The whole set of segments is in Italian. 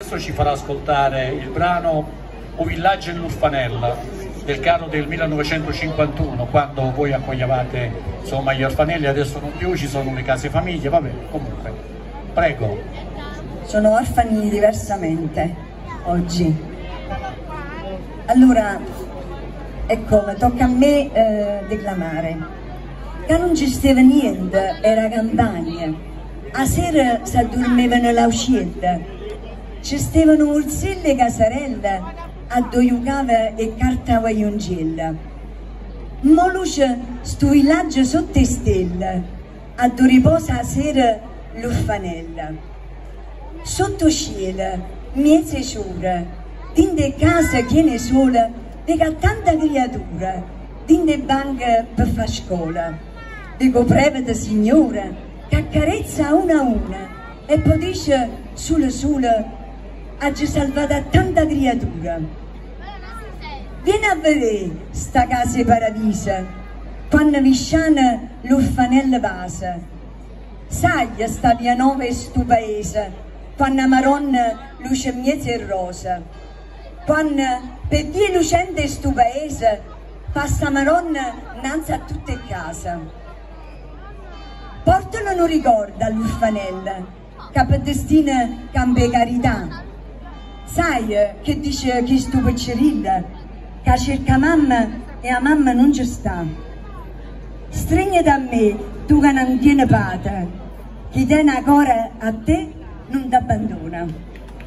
adesso ci farà ascoltare il brano Un villaggio in Luffanella, del carro del 1951, quando voi accoglievate insomma gli orfanelli, adesso non più, ci sono le case famiglie, vabbè, comunque, prego. Sono orfani diversamente oggi. Allora, ecco, tocca a me declamare. Che non ci stava niente, era campagna. A sera si addormevano l'uscita. Ci stavano urzelle e casarelle, a dove giocava e cartava iongiella. Ma luce sto villaggio sotto le stelle, a dove riposa a sera l'orfanella. Sotto cielo, miezze ciure, dinde casa piene sola, vega tanta creatura, dinde banche per far scuola. Dico prevede signora, che accarezza una a una, e poi dice sulle, ha già salvata tanta creatura. Vieni a vedere sta casa paradisa, quando visciana l'orfanella vasa. Sai sta via nova e sto paese, quando maronna luce miezza e rosa. Quando per via lucente sto paese, passa maronna innanzi a tutte case. Portano un ricordo all'orfanella, che per destino cambia carità. Sai che dice che sto piccerilla, che cerca mamma e a mamma non ci sta. Stringiti a me, tu che non tieni pata, chi tiene ancora a te non ti abbandona.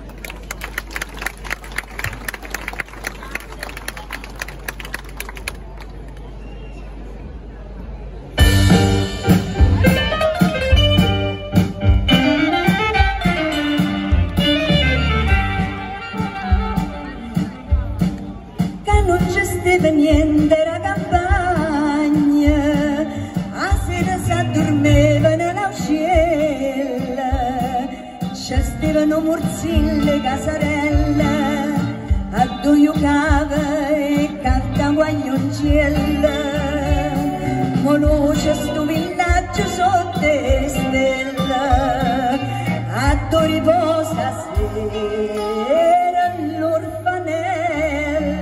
Niente era campagna, a sera si addormevano l'uscella, ci stavano murzille casarelle, a dove giocava e cantava iongiella. Ma luce sto villaggio sotto le stelle, a dove riposa sera l'orfanella.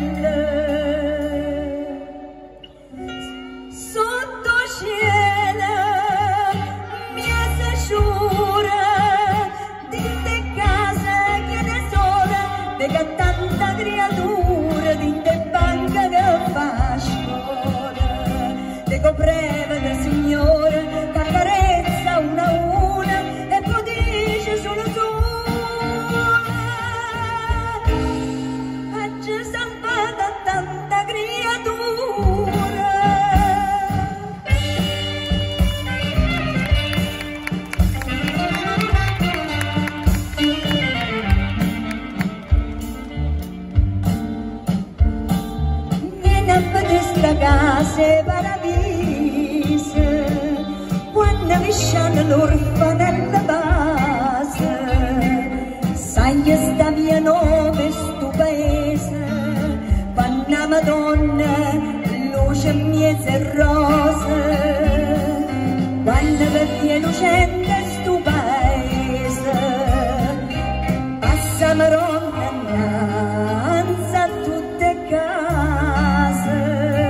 Tanta creatura di te banca che fa scuola, te copreva signore che accarezza una a una e poi dice solo sola, ha già salvata tanta creatura. Questa casa paradisa, quando visciano l'orfanella base, sai sta via nove sto paese, quando la Madonna luce miezza e rosa, quando via lucente sto paese, passa Maronna innanzi a tutte case.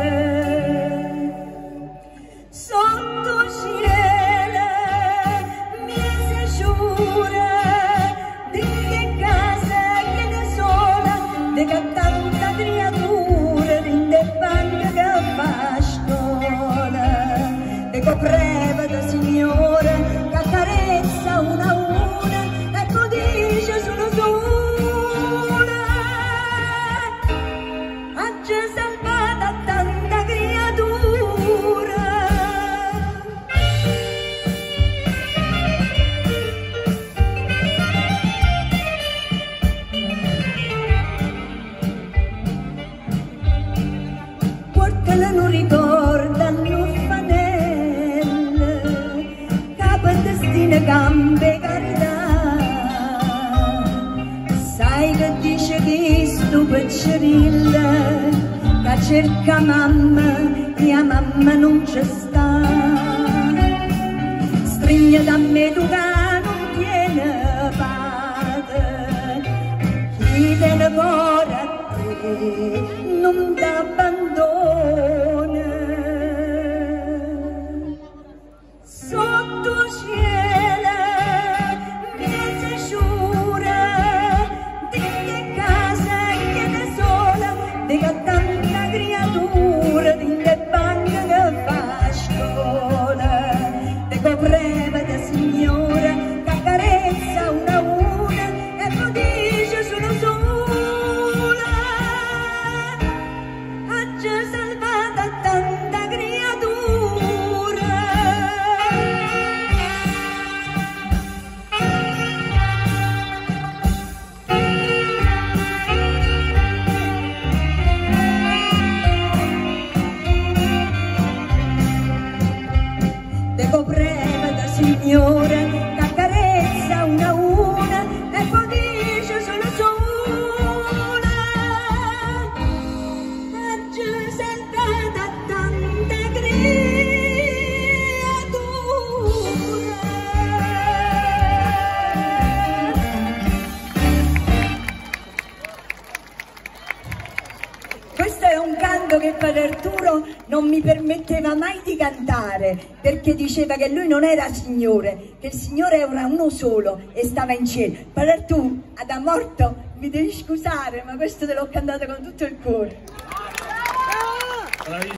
Che tanta creatura rinde banca che fa scuola, te copreva da signora che accarezza una a una e poi dice solo sola, ha già salvata tanta creatura. Non ricorda l'orfanella, capo destina gambe carità. Sai che dice che sto piccerilla, che cerca mamma e a mamma non ci sta. Stringe da me tu che non tiene padre, cuore a te non t'abbandona. Sotto cielo mi si giura di che casa che da sola, di che tanta creatura, di che banca che fa scuola, di che breve da signora che accarezza una e poi dice sono sola, ha già salvata tanta creatura. Devo breve da signora che accarezza una e poi dice sono sola, ha già salvata tanta creatura. Questo è un canto che Padre Arturo non mi permetteva mai di cantare, perché diceva che lui non era Signore, che il Signore era uno solo e stava in cielo. Padre Arturo, da morto, mi devi scusare, ma questo te l'ho cantato con tutto il cuore.